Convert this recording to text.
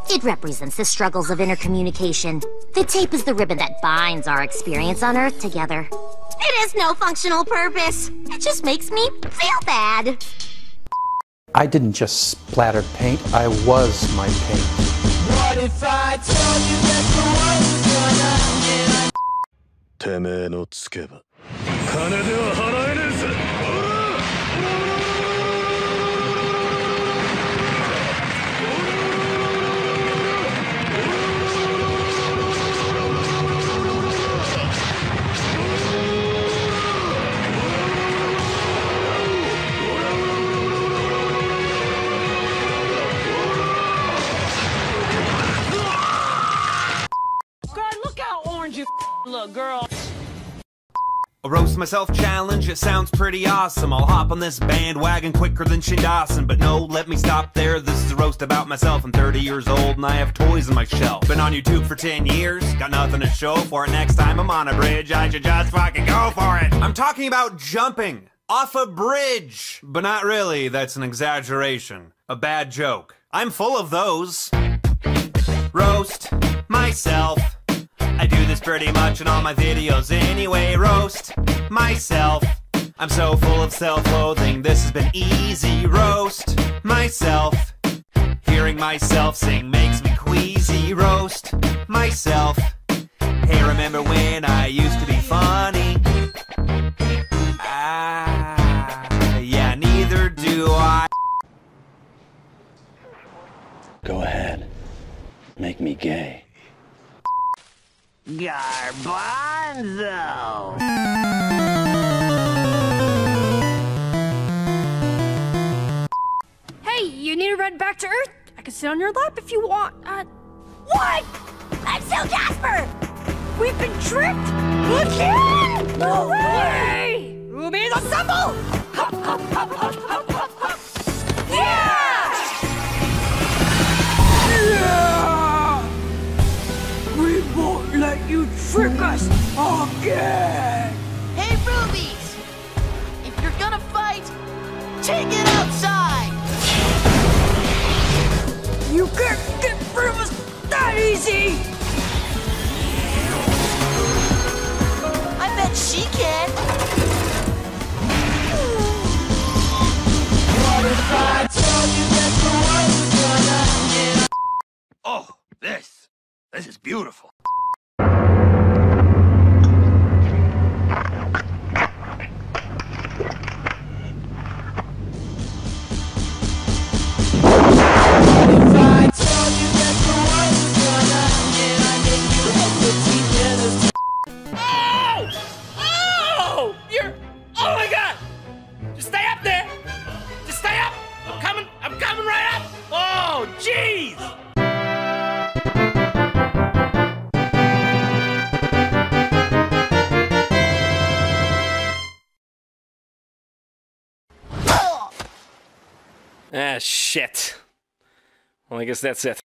It represents the struggles of intercommunication. The tape is the ribbon that binds our experience on Earth together. It has no functional purpose. It just makes me feel bad. I didn't just splatter paint, I was my paint. What if I told you that the world was gonna end? てめえのつけば金では払えねえぜ。 Look, girl. A roast myself challenge, it sounds pretty awesome. I'll hop on this bandwagon quicker than Shane Dawson. But no, let me stop there. This is a roast about myself. I'm 30 years old and I have toys on my shelf. Been on YouTube for 10 years, got nothing to show for it. Next time I'm on a bridge, I should just fucking go for it. I'm talking about jumping off a bridge. But not really, that's an exaggeration. A bad joke. I'm full of those. Roast myself. I do this pretty much in all my videos anyway. Roast myself. I'm so full of self-loathing, this has been easy. Roast myself. Hearing myself sing makes me queasy. Roast myself. Hey, remember when I used to be funny? Yeah, neither do I. Go ahead. Make me gay. Garbanzo! Hey, you need a ride back to Earth? I can sit on your lap if you want. What? I'm still Jasper! We've been tricked! Again! No way! Rubies assemble! Hop, hop, hop, hop, hop, hop, hop! Yeah! Yeah! We won't let you trick us again! Hey, Rubies! If you're gonna fight, take it outside! You can't get rid of us that easy! I bet she can! What if I told you that the world was gonna end? Oh, this is beautiful. Oh my god! Just stay up there! Just stay up! I'm coming right up! Oh, jeez! Ah, shit. Well, I guess that's it.